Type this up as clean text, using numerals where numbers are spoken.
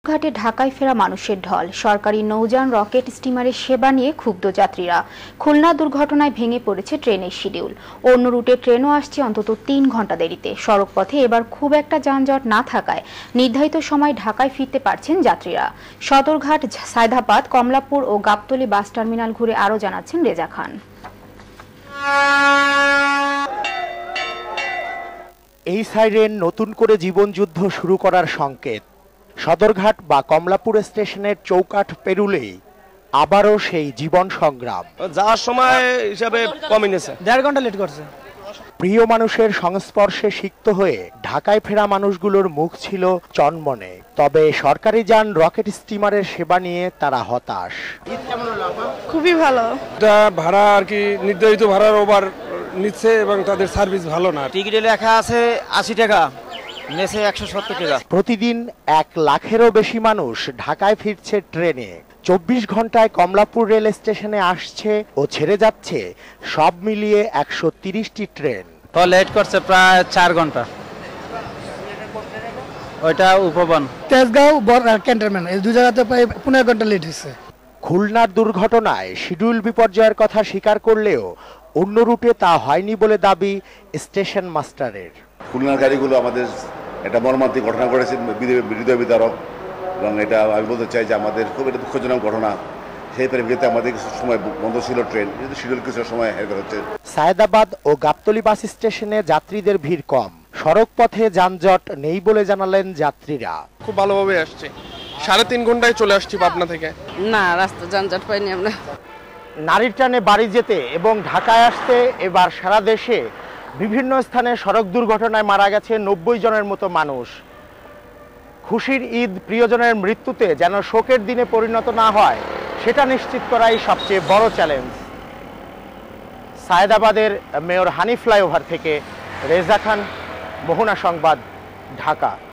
ঘাটে ঢাকায় ফেরা মানুষের ঢল। সরকারি নৌযান রকেট স্টিমারের সেবা নিয়ে ক্ষুব্ধ যাত্রীরা। খুলনা দুর্ঘটনায় ভেঙে পড়েছে ট্রেনের শিডিউল। অন্য রুটে ট্রেনও আসছে অন্তত ৩ ঘন্টা দেরিতে। সড়কপথে এবার খুব একটা যানজট না থাকায় নির্ধারিত সময় ঢাকায় ফিরতে পারছেন যাত্রীরা। সদরঘাট, সায়দাবাদ, কমলাপুর ও গাবতলী বাস টার্মিনাল ঘুরে আরও জানাচ্ছেন রেজা খান। এই সাইরেন নতুন করে জীবনযুদ্ধ শুরু করার সংকেত। সদরঘাট বা কমলাপুর স্টেশনের চৌকাঠ পেরুলেই আবারও সেই জীবন সংগ্রাম। যাওয়ার সময় হিসাবে কমে গেছে, ১.৫ ঘন্টা লেট করছে। প্রিয় মানুষের সংস্পর্শে সিক্ত হয়ে ঢাকায় ফেরা মানুষগুলোর মুখ ছিল চনমনে। তবে সরকারি যান রকেট স্টিমারের সেবা নিয়ে তারা হতাশ। খুবই ভালো। এটা ভাড়া আর কি নির্ধারিত ভাড়ার ওভার নিচ্ছে এবং তাদের সার্ভিস ভালো না। টিকিটে লেখা আছে ৮০ টাকা, নেছে ১৭০ টাকা। প্রতিদিন ১ লাখেরও বেশি মানুষ ঢাকায় ফিরছে ট্রেনে। ২৪ ঘন্টায় কমলাপুর রেল স্টেশনে আসছে ও ছেড়ে যাচ্ছে সব মিলিয়ে ১৩০টি ট্রেন। তো লেট করছে প্রায় ৪ ঘন্টা। ওইটা উপবন, তেজগাঁও, ক্যান্টনমেন্ট, এই দুই জায়গাতে প্রায় ১৫ ঘন্টা লেট হয়েছে। খুলনার দুর্ঘটনায় শিডিউল বিপর্যয়ের কথা স্বীকার করলেও অন্য রুটে তা হয়নি বলে দাবি স্টেশন মাস্টারের। খুলনার গাড়িগুলো আমাদের একটা মর্মান্তিক ঘটনা ঘটেছে, হৃদয় বিদারক, এবং এটা আমি বলতে চাই যে আমাদের খুব একটা দুঃখজনক ঘটনা। সেই পরিপ্রেক্ষিতে আমাদের কিছু সময় বন্ধ ছিল ট্রেন, কিন্তু শিডিউল কিছু সময় হেরফের হচ্ছে। সায়দাবাদ ও গাবতলী বাস স্টেশনে যাত্রীদের ভিড় কম। সড়ক পথে যানজট নেই বলে জানালেন যাত্রীরা। খুব ভালোভাবে আসছে, ৩.৫ ঘন্টায় চলে আসছি পাবনা থেকে। না, রাস্তা যানজট পাইনি আমরা। নারীর টানে বাড়ি যেতে এবং ঢাকায় আসতে এবার সারা দেশে বিভিন্ন স্থানে সড়ক দুর্ঘটনায় মারা গেছে ৯০ জনের মতো মানুষ। খুশির ঈদ প্রিয়জনের মৃত্যুতে যেন শোকের দিনে পরিণত না হয় সেটা নিশ্চিত করাই সবচেয়ে বড় চ্যালেঞ্জ। সায়দাবাদের মেয়র হানি ফ্লাইওভার থেকে রেজা খান, মোহনা সংবাদ, ঢাকা।